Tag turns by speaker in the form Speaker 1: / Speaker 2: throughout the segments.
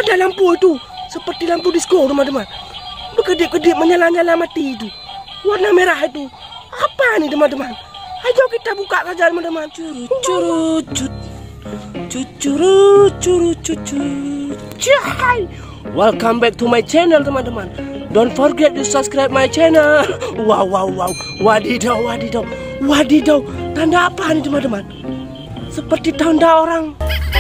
Speaker 1: Ada lampu itu, seperti lampu disco teman-teman. Berkedip-kedip menyala-nyala mati itu. Warna merah itu. Apa nih teman-teman? Ayo kita buka saja teman-teman. Cahai. Welcome back to my channel teman-teman. Don't forget to subscribe my channel. Wow. Wadidaw. Tanda apa nih teman-teman? Seperti tanda orang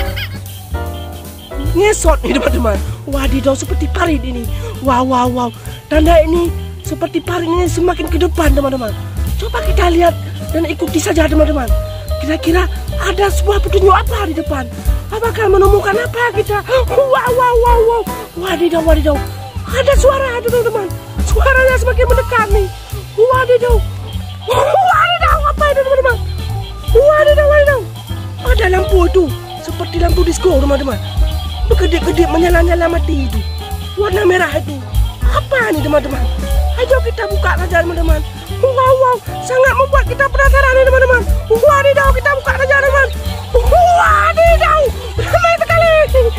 Speaker 1: ngesot nih teman-teman. Wadidaw, seperti parit ini. Wow. Tanda ini seperti parit ini semakin ke depan teman-teman. Coba kita lihat dan ikuti saja teman-teman. Kira-kira ada sebuah petunjuk apa di depan? Apakah menemukan apa kita? Wow. Wadidaw. Ada suara itu teman-teman. Suaranya semakin mendekat nih. Wadidaw. Apa itu teman-teman? Wadidaw. Ada lampu itu. Seperti lampu disco teman-teman. Berkedip-kedip menyala-nyala mati itu. Warna merah itu. Apa nih teman-teman? Ayo kita buka saja teman-teman. Wow. Sangat membuat kita penasaran nih teman-teman. Wadidaw, kita buka saja teman-teman. Wadidaw. Ramai sekali.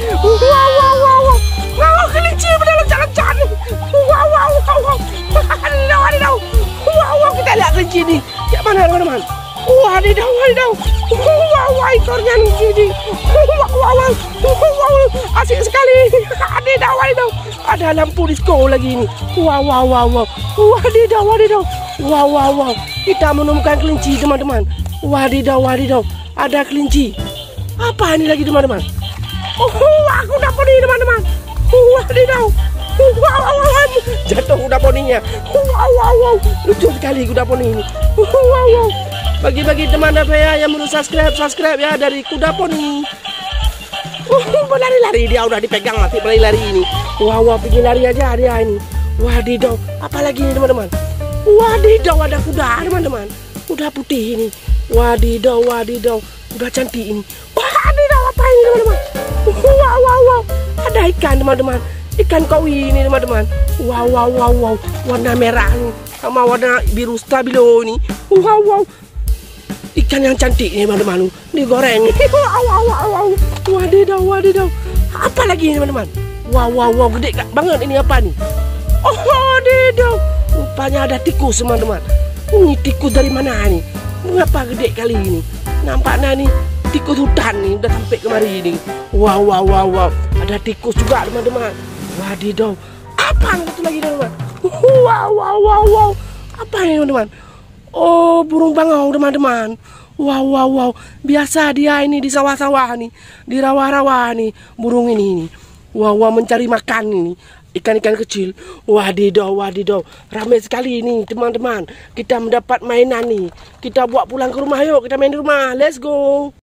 Speaker 1: Wow, kelinci berjalan-jalan. Wow. Wadidaw. Wow, kita lihat kelinci ini. Yang mana teman-teman? Wadidaw. Wow, ekornya ini. Wow. Asik sekali. Wadidaw. Ada lampu disco lagi ini. Wow. Wadidaw. Wow. Kita menemukan kelinci teman-teman. Wadidaw. Ada kelinci. Apa ini lagi teman-teman? Aku dapat ini teman-teman. Wadidaw. Wow. Jatuh kuda poninya. Wow. Lucu sekali kuda poni ini. Wow. Bagi-bagi teman saya yang belum subscribe ya dari kuda poni. Berlari-lari dia udah dipegang mati berlari-lari ini. Wow, pergi lari aja dia ini. Wadidaw, apalagi ini teman-teman? Wadidaw, ada kuda teman-teman. Kuda putih ini. Wadidaw, udah cantik ini. Wadidaw, apa ini teman-teman? Wow. Ada ikan teman-teman. Ikan koi ini teman-teman. Wow. Warna merah nih sama warna biru stabilo ini. Wow. Ikan yang cantik nih teman-teman. Digoreng. Wow. Wadidaw. Apa lagi ini teman-teman? Wow, gede banget ini apa nih? Wadidaw. Rupanya ada tikus teman-teman. Ini tikus dari mana nih? Mengapa gede kali ini? Nampaknya nih tikus hutan nih udah sampai kemari ini. Wow. Ada tikus juga teman-teman. Wadidaw. Apa itu lagi teman-teman? Wow. Apa ini teman-teman? Oh, burung bangau teman-teman. Wow. Biasa dia ini di sawah-sawah nih, di rawa-rawa nih, burung ini. Wow, mencari makan ini. Ikan-ikan kecil. Wadidaw. Ramai sekali ini teman-teman. Kita mendapat mainan nih. Kita bawa pulang ke rumah, yuk kita main di rumah. Let's go.